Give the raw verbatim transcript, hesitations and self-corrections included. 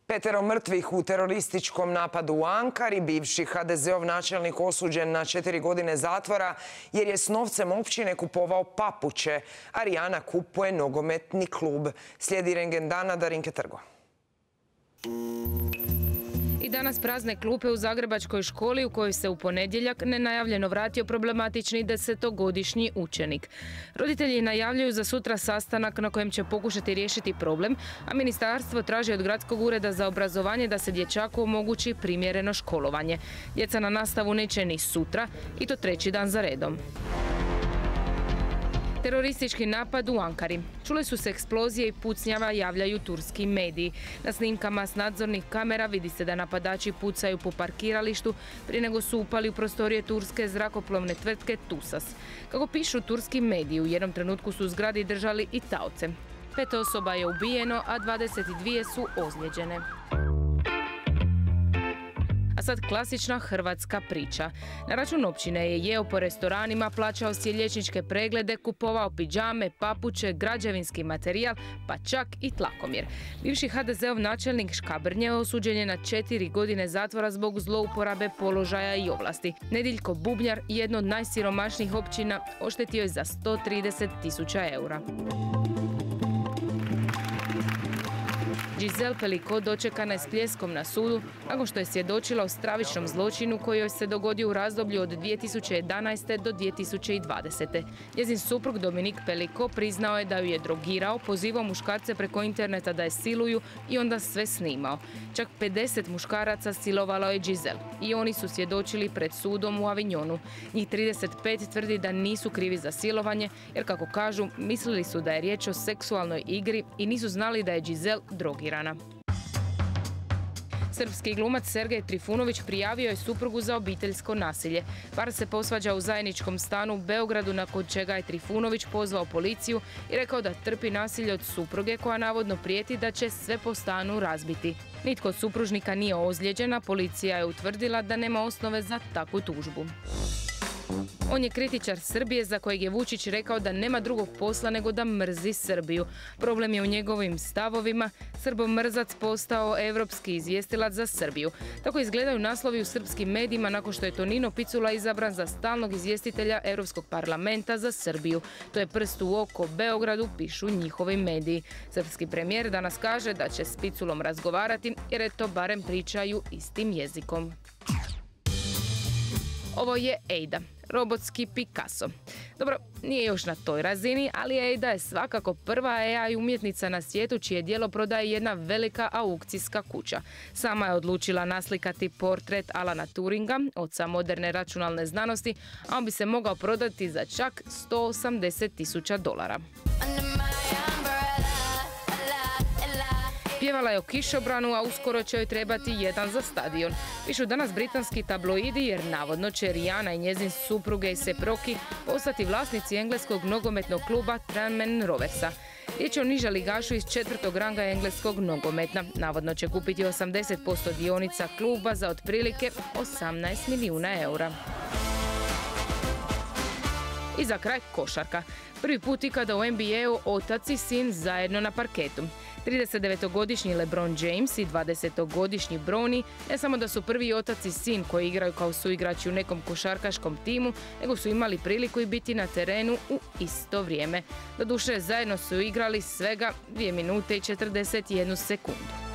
Petero mrtvih u terorističkom napadu u Ankari, bivši ha de ze ov načelnik osuđen na četiri godine zatvora jer je s novcem općine kupovao papuče, a Rijana kupuje nogometni klub. Slijedi rengen dana Darinke Trgo. I danas prazne klupe u zagrebačkoj školi u kojoj se u ponedjeljak nenajavljeno vratio problematični desetogodišnji učenik. Roditelji najavljuju za sutra sastanak na kojem će pokušati riješiti problem, a ministarstvo traži od Gradskog ureda za obrazovanje da se dječaku omogući primjereno školovanje. Djeca na nastavu neće ni sutra, i to treći dan za redom. Teroristički napad u Ankari. Čule su se eksplozije i pucnjava, javljaju turski mediji. Na snimkama s nadzornih kamera vidi se da napadači pucaju po parkiralištu prije nego su upali u prostorije turske zrakoplovne tvrtke TUSAS. Kako pišu turski mediji, u jednom trenutku su u zgradi držali i taoce. Pet osoba je ubijeno, a dvadeset dvije su ozlijeđene. A sad klasična hrvatska priča. Na račun općine je jeo po restoranima, plaćao si liječničke preglede, kupovao pidžame, papuče, građevinski materijal, pa čak i tlakomjer. Bivši ha de ze ov načelnik Škabrnje osuđen je na četiri godine zatvora zbog zlouporabe položaja i ovlasti. Nediljko Bubnjar, jedno od najsiromašnijih općina, oštetio je za sto trideset tisuća eura. Giselle Pelicot dočekana je s pljeskom na sudu nakon što je svjedočila o stravičnom zločinu koji joj se dogodio u razdoblju od dvije tisuće jedanaeste. do dvije tisuće dvadesete. Njezin suprug Dominique Pelicot priznao je da ju je drogirao, pozivao muškarce preko interneta da je siluju i onda sve snimao. Čak pedeset muškaraca silovalo je Giselle i oni su svjedočili pred sudom u Avignonu. Njih trideset pet tvrdi da nisu krivi za silovanje jer, kako kažu, mislili su da je riječ o seksualnoj igri i nisu znali da je Giselle drogirana. Srpski glumac Sergej Trifunović prijavio je suprugu za obiteljsko nasilje. Par se posvađa u zajedničkom stanu u Beogradu, nakon čega je Trifunović pozvao policiju i rekao da trpi nasilje od supruge koja navodno prijeti da će sve po stanu razbiti. Nitko od supružnika nije ozlijeđena, policija je utvrdila da nema osnove za takvu tužbu. On je kritičar Srbije za kojeg je Vučić rekao da nema drugog posla nego da mrzi Srbiju. Problem je u njegovim stavovima. Srbomrzac postao evropski izvjestilac za Srbiju. Tako izgledaju naslovi u srpskim medijima nakon što je Tonino Picula izabran za stalnog izvjestitelja Europskog parlamenta za Srbiju. To je prst u oko Beogradu, pišu njihovi mediji. Srpski premijer danas kaže da će s Piculom razgovarati jer eto barem pričaju istim jezikom. Ovo je Ada, robotski Picasso. Dobro, nije još na toj razini, ali Ada je svakako prva A I umjetnica na svijetu čije djelo prodaje jedna velika aukcijska kuća. Sama je odlučila naslikati portret Alana Turinga, oca moderne računalne znanosti, a on bi se mogao prodati za čak sto osamdeset tisuća dolara. Pjevala je o kišobranu, a uskoro će joj trebati jedan za stadion. Pišu danas britanski tabloidi jer navodno će Rijana i njezin suprug A$ep Rocky postati vlasnici engleskog nogometnog kluba Tranmere Roversa. Riječ je o niža ligašu iz četvrtog ranga engleskog nogometa. Navodno će kupiti osamdeset posto dionica kluba za otprilike osamnaest milijuna eura. I za kraj košarka. Prvi put ikada u N B A-u otac i sin zajedno na parketu. tridesetdevetogodišnji LeBron James i dvadesetogodišnji Bronny ne samo da su prvi otac i sin koji igraju kao suigrači u nekom košarkaškom timu, nego su imali priliku i biti na terenu u isto vrijeme. Doduše, zajedno su igrali svega dvije minute i četrdeset jednu sekundu.